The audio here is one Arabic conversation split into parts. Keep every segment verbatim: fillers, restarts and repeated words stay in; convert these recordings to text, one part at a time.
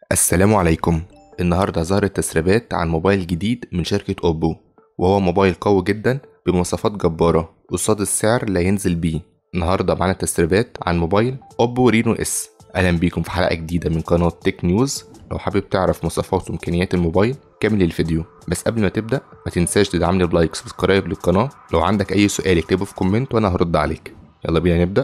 السلام عليكم. النهاردة ظهرت تسريبات عن موبايل جديد من شركة اوبو، وهو موبايل قوي جدا بمواصفات جبارة قصاد السعر اللي هينزل بيه. النهاردة معانا تسريبات عن موبايل اوبو رينو اس. اهلا بيكم في حلقة جديدة من قناة تك نيوز. لو حابب تعرف مواصفات وامكانيات الموبايل كمل الفيديو، بس قبل ما تبدأ ما تنساش تدعمني بلايك وسبسكرايب للقناة. لو عندك اي سؤال اكتبه في كومنت وانا هرد عليك. يلا بينا نبدأ.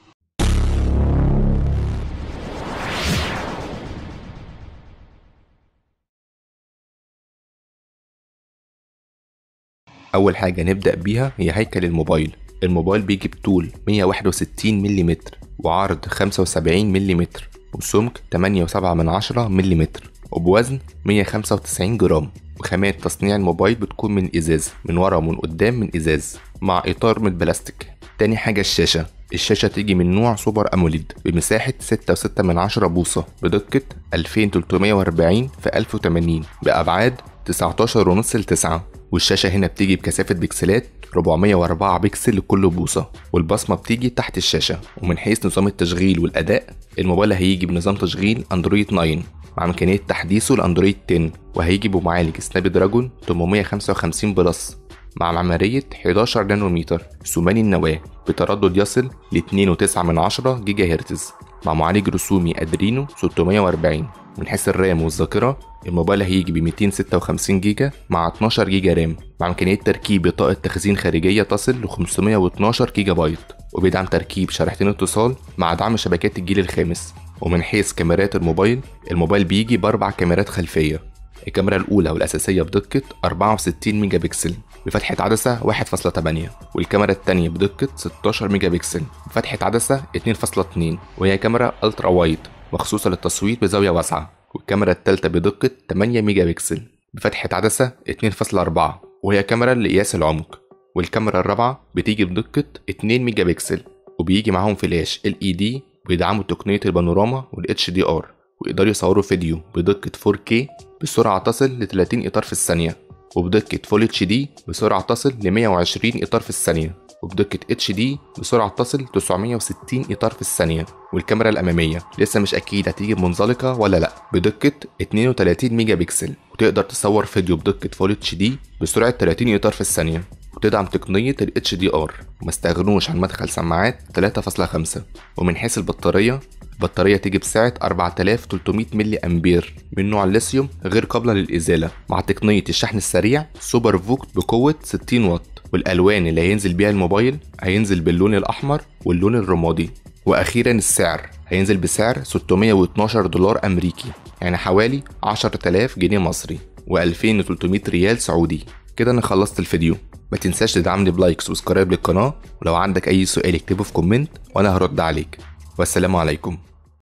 اول حاجه نبدا بيها هي هيكل الموبايل. الموبايل بيجي بطول مية وواحد وستين ملم وعرض خمسة وسبعين ملم وسمك تمانية وسبعة من عشرة ملم وبوزن مية وخمسة وتسعين جرام. وخامات تصنيع الموبايل بتكون من ازاز، من ورا ومن قدام من ازاز مع اطار من بلاستيك. تاني حاجه الشاشه. الشاشه تيجي من نوع سوبر اموليد بمساحه ستة وستة من عشرة بوصه بدقه ألفين وتلتمية وأربعين في ألف وتمانين بابعاد تسعتاشر ونص لتسعة. والشاشة هنا بتيجي بكثافة بكسلات أربعمية وأربعة بكسل لكل بوصة، والبصمة بتيجي تحت الشاشة. ومن حيث نظام التشغيل والأداء، الموبايل هيجي بنظام تشغيل أندرويد تسعة مع إمكانية تحديثه لأندرويد عشرة، وهيجي بمعالج سناب دراجون تمنمية وخمسة وخمسين بلس مع معمارية حداشر نانومتر ثماني النواة بتردد يصل ل اتنين وتسعة من عشرة جيجا هرتز مع معالج رسومي أدرينو ستمية وأربعين. من حيث الرام والذاكرة، الموبايل هيجي ب ميتين وستة وخمسين جيجا مع اتناشر جيجا رام مع إمكانية تركيب بطاقة تخزين خارجية تصل ل خمسمية واتناشر جيجا بايت، وبيدعم تركيب شريحتين اتصال مع دعم شبكات الجيل الخامس. ومن حيث كاميرات الموبايل، الموبايل بيجي بأربع كاميرات خلفية. الكاميرا الأولى والأساسية بدقة أربعة وستين ميجا بكسل بفتحة عدسة واحد فاصلة تمانية، والكاميرا التانية بدقة ستاشر ميجا بكسل بفتحة عدسة اتنين فاصلة اتنين، وهي كاميرا ألترا وايد مخصوصة للتصوير بزاوية واسعة. والكاميرا التالتة بدقة تمانية ميجا بكسل بفتحة عدسة اتنين فاصلة أربعة، وهي كاميرا لقياس العمق. والكاميرا الرابعة بتيجي بدقة اتنين ميجا بكسل، وبيجي معاهم فلاش ال اي دي بيدعموا تقنية البانوراما وال اتش دي ار، ويقدروا يصوروا فيديو بدقة فور كيه بسرعة تصل ل تلاتين إطار في الثانية، وبدقة فول اتش دي بسرعة تصل ل مية وعشرين إطار في الثانية، وبدقة اتش دي بسرعة تصل تسعمية وستين إطار في الثانية. والكاميرا الأمامية لسه مش أكيد هتيجي منزلقة ولا لأ، بدقة اتنين وتلاتين ميجا بكسل، وتقدر تصور فيديو بدقة فول اتش دي بسرعة تلاتين إطار في الثانية، وتدعم تقنية ال اتش دي ار، وما استغنوش عن مدخل سماعات تلاتة فاصلة خمسة. ومن حيث البطارية، البطارية تيجي بسعة أربعة آلاف وتلتمية ملي أمبير من نوع الليثيوم غير قابلة للإزالة مع تقنية الشحن السريع سوبر فوكت بقوة ستين واط. والألوان اللي هينزل بيها الموبايل هينزل باللون الأحمر واللون الرمادي. وأخيرا السعر هينزل بسعر ستمية واتناشر دولار أمريكي، يعني حوالي عشرة آلاف جنيه مصري وألفين وتلتمية ريال سعودي. كده أنا خلصت الفيديو. ما تنساش تدعمني بلايكس وسبسكرايب للقناة، ولو عندك أي سؤال اكتبه في كومنت وأنا هرد عليك. والسلام عليكم.